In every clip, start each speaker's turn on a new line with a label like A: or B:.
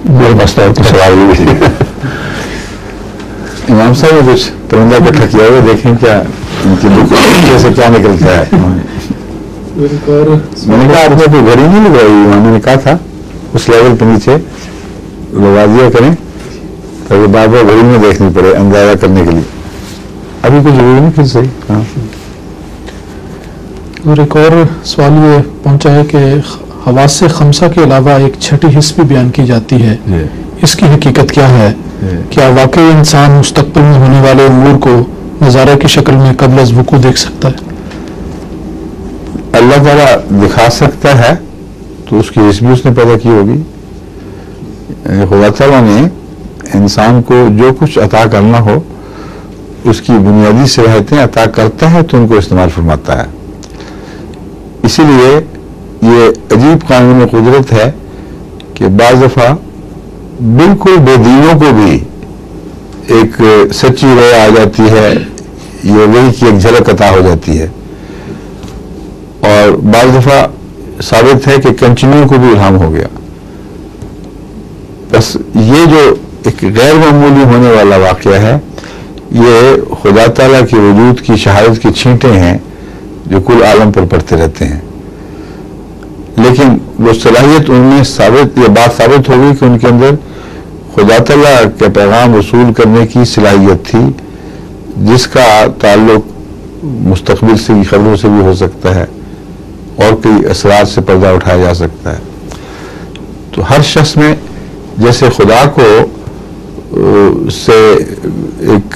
A: میرے مسئلہ تو سوال بھی امام صاحب نے کچھ پرندہ اکٹھا کیا ہوا، دیکھیں کیا ان کی بک سے کیا نکلتا ہے. میں نے کہا آپ نے کوئی گھڑی نہیں لگائی، انہوں نے کہا تھا اس لیول پہ نیچے لگا دیا کریں تاکہ بار بار گھڑی میں دیکھنی پڑے اندازہ کرنے کے لیے. ابھی کچھ ضروری نہیں پھر صحیح. ہاں،
B: اور ایک اور سوال یہ پہنچا ہے کہ حواس خمسہ کے علاوہ ایک چھٹی حس بھی بیان کی جاتی ہے، اس کی حقیقت کیا ہے؟ کیا واقعی انسان مستقبل میں ہونے والے امور کو نظارہ کی شکل میں قبل از وقوع دیکھ سکتا ہے؟
A: اللہ تعالیٰ دکھا سکتا ہے تو اس کی حس بھی اس نے پیدا کی ہوگی. خدا تعالیٰ نے انسان کو جو کچھ عطا کرنا ہو اس کی بنیادی صلاحیتیں عطا کرتا ہے تو ان کو استعمال فرماتا ہے. اسی لیے یہ عجیب قانون قدرت ہے کہ بعض دفعہ بالکل بے دینوں کو بھی ایک سچی رائے آ جاتی ہے، یہ وہی کی ایک جھلک عطا ہو جاتی ہے، اور بعض دفعہ ثابت ہے کہ کنچنیوں کو بھی الہام ہو گیا. بس یہ جو ایک غیر معمولی ہونے والا واقعہ ہے یہ خدا تعالیٰ کے وجود کی شہادت کی چھینٹیں ہیں جو کل عالم پر پڑتے رہتے ہیں. لیکن وہ صلاحیت ان میں یہ بات ثابت ہو گئی کہ ان کے اندر خدا تعالیٰ کے پیغام وصول کرنے کی صلاحیت تھی، جس کا تعلق مستقبل سے خبروں سے بھی ہو سکتا ہے اور کئی اثرات سے پردہ اٹھایا جا سکتا ہے. تو ہر شخص میں جیسے خدا کو سے ایک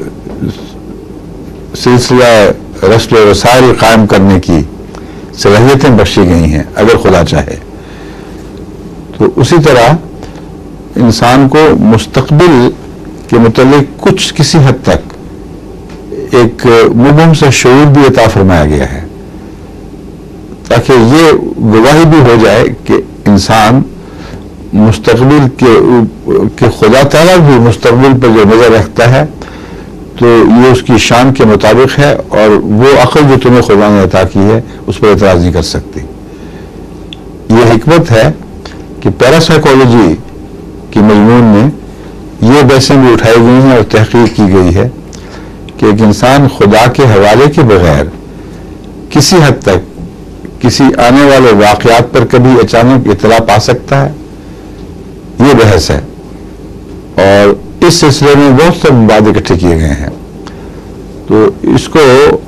A: سلسلہ رسل و رسائل قائم کرنے کی صلاحیتیں بخشی گئی ہیں اگر خدا چاہے، تو اسی طرح انسان کو مستقبل کے متعلق کسی حد تک ایک مبہم سے شعور بھی عطا فرمایا گیا ہے تاکہ یہ گواہی بھی ہو جائے کہ انسان مستقبل کے خدا تعالیٰ بھی مستقبل پر جو نظر رکھتا ہے تو یہ اس کی شان کے مطابق ہے، اور وہ عقل جو تمہیں خدا نے عطا کی ہے اس پر اعتراض نہیں کر سکتی. یہ حکمت ہے کہ پیراسائیکالوجی کی مضمون میں یہ بحثیں بھی اٹھائی گئی ہیں اور تحقیق کی گئی ہے کہ ایک انسان خدا کے حوالے کے بغیر کسی حد تک کسی آنے والے واقعات پر کبھی اچانک اطلاع پا سکتا ہے. یہ بحث ہے، اور اس سلسلے میں بہت سے مباحث اکٹھے کیے گئے ہیں. تو اس کو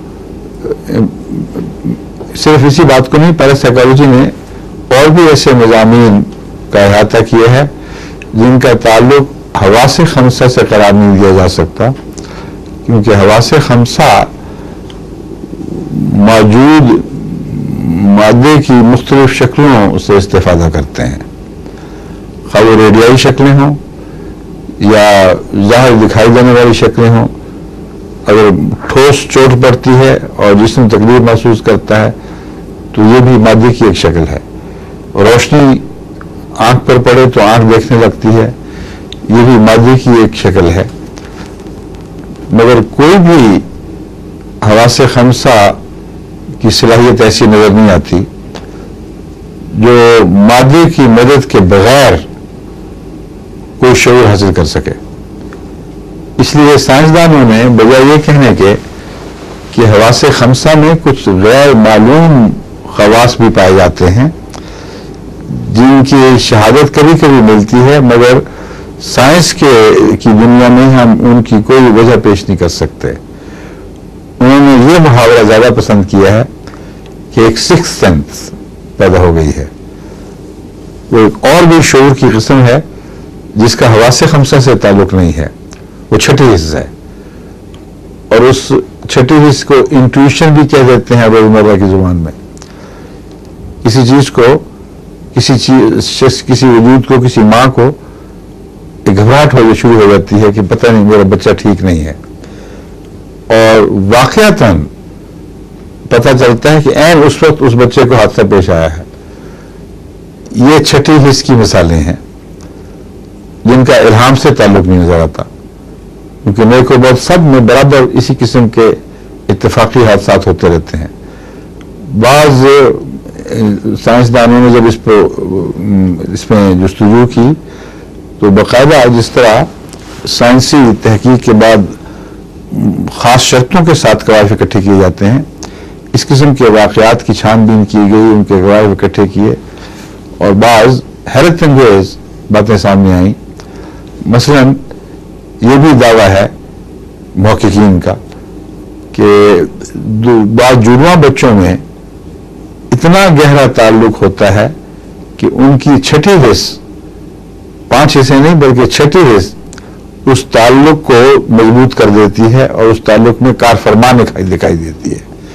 A: صرف اسی بات کو نہیں، پیراسائیکالوجی نے اور بھی ایسے مضامین کا احاطہ کیا ہے جن کا تعلق حواس خمسہ سے قرار نہیں دیا جا سکتا، کیونکہ حواس خمسہ موجود مادے کی مختلف شکلوں سے استفادہ کرتے ہیں، خواہ وہ ریڈیائی شکلیں ہوں یا ظاہر دکھائی دینے والی شکلیں ہوں. اگر ٹھوس چوٹ پڑتی ہے اور جسم تکلیف محسوس کرتا ہے تو یہ بھی مادے کی ایک شکل ہے. روشنی آنکھ پر پڑے تو آنکھ دیکھنے لگتی ہے، یہ بھی مادے کی ایک شکل ہے. مگر کوئی بھی حواس خمسہ کی صلاحیت ایسی نظر نہیں آتی جو مادے کی مدد کے بغیر کوئی شعور حاصل کر سکے. اس لیے سائنسدانوں نے بجائے یہ کہنے کے کہ حواس خمسہ میں کچھ غیر معلوم خواص بھی پائے جاتے ہیں جن کی شہادت کبھی کبھی ملتی ہے مگر سائنس کی دنیا میں ہم ان کی کوئی وجہ پیش نہیں کر سکتے. انہوں نے یہ محاورہ زیادہ پسند کیا ہے کہ ایک سکس سینس پیدا ہو گئی ہے. وہ ایک اور بھی شعور کی قسم ہے جس کا حواس خمسہ سے تعلق نہیں ہے، وہ چھٹی حص ہے، اور اس چھٹی حص کو انٹویشن بھی کہہ دیتے ہیں روزمرہ کی زبان میں. کسی چیز کو کسی وجود کو، کسی ماں کو ایک گھبراہٹ ہو شروع ہو جاتی ہے کہ پتہ نہیں میرا بچہ ٹھیک نہیں ہے، اور واقعتاً پتہ چلتا ہے کہ عین اس وقت اس بچے کو حادثہ پیش آیا ہے. یہ چھٹی حص کی مثالیں ہیں جن کا الہام سے تعلق نہیں نظر آتا، کیونکہ نیک و بد سب میں برابر اسی قسم کے اتفاقی حادثات ہوتے رہتے ہیں. بعض سائنسدانوں نے جب اس میں جستجو کی تو باقاعدہ جس طرح سائنسی تحقیق کے بعد خاص شرطوں کے ساتھ قوائف اکٹھے کیے جاتے ہیں، اس قسم کے واقعات کی چھان بین کی گئی، ان کے قوائف اکٹھے کیے اور بعض حیرت انگیز باتیں سامنے آئیں. مثلا یہ بھی دعویٰ ہے محققین کا کہ بعض جڑواں بچوں میں اتنا گہرا تعلق ہوتا ہے کہ ان کی چھٹی حص، 5 حصے نہیں بلکہ چھٹی حص اس تعلق کو مضبوط کر دیتی ہے اور اس تعلق میں کار فرما دکھائی دیتی ہے.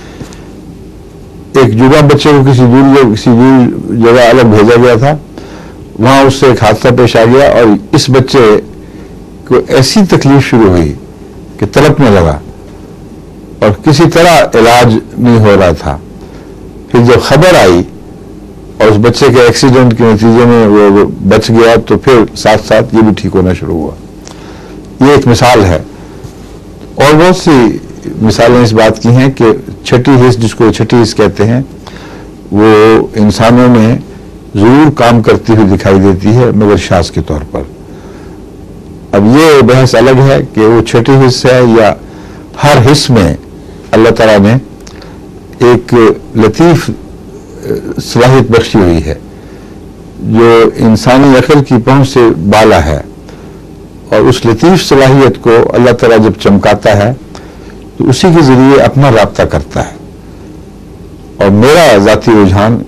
A: ایک جڑواں بچے کو کسی دور جگہ الگ بھیجا گیا تھا، وہاں اس سے ایک حادثہ پیش آ گیا اور اس بچے کو ایسی تکلیف شروع ہوئی کہ تڑپنے لگا اور کسی طرح علاج نہیں ہو رہا تھا. پھر جب خبر آئی اور اس بچے کے ایکسیڈنٹ کے نتیجے میں وہ بچ گیا تو پھر ساتھ ساتھ یہ بھی ٹھیک ہونا شروع ہوا. یہ ایک مثال ہے اور بہت سی مثالیں اس بات کی ہیں کہ چھٹی حص، جس کو چھٹی حص کہتے ہیں، وہ انسانوں میں ضرور کام کرتی ہوئی دکھائی دیتی ہے مگر شاذ کے طور پر. اب یہ بحث الگ ہے کہ وہ چھٹی حص ہے یا ہر حص میں اللہ تعالیٰ نے ایک لطیف صلاحیت بخشی ہوئی ہے جو انسانی عقل کی پہنچ سے بالا ہے، اور اس لطیف صلاحیت کو اللہ تعالیٰ جب چمکاتا ہے تو اسی کے ذریعے اپنا رابطہ کرتا ہے. اور میرا ذاتی رجحان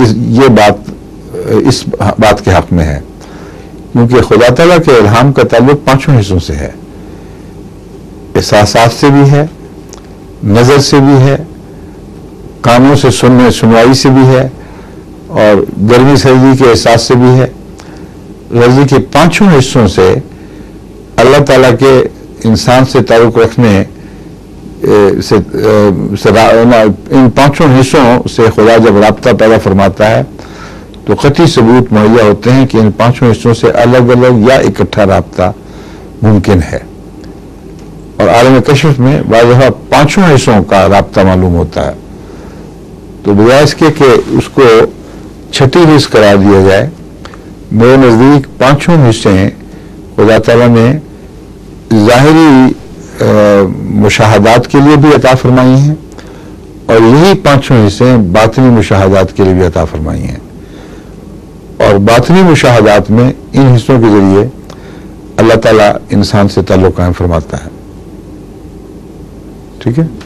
A: اس بات کے حق میں ہے کیونکہ خدا تعالیٰ کے الہام کا تعلق 5 حصوں سے ہے. احساسات سے بھی ہے، نظر سے بھی ہے، کانوں سے سنوائی سے بھی ہے، اور گرمی سردی کے احساس سے بھی ہے. غرضی کے 5 حصوں سے اللہ تعالیٰ کے انسان سے تعلق رکھنے ان 5 حصوں سے خدا جب رابطہ پیدا فرماتا ہے تو قطعی ثبوت مہیا ہوتے ہیں کہ ان 5 حصوں سے الگ الگ یا اکٹھا رابطہ ممکن ہے. اور عالم کشف میں بعض دفعہ 5 حصوں کا رابطہ معلوم ہوتا ہے. تو بجائے اس کے کہ اس کو چھٹی حص قرار دیا جائے، میرے نزدیک 5 حصے خدا تعالیٰ نے ظاہری مشاہدات کے لیے بھی عطا فرمائی ہیں اور یہی 5 حصے باطنی مشاہدات کے لیے بھی عطا فرمائی ہیں. اور باطنی مشاہدات میں ان حصوں کے ذریعے اللہ تعالیٰ انسان سے تعلق قائم فرماتا ہے. ٹھیک ہے.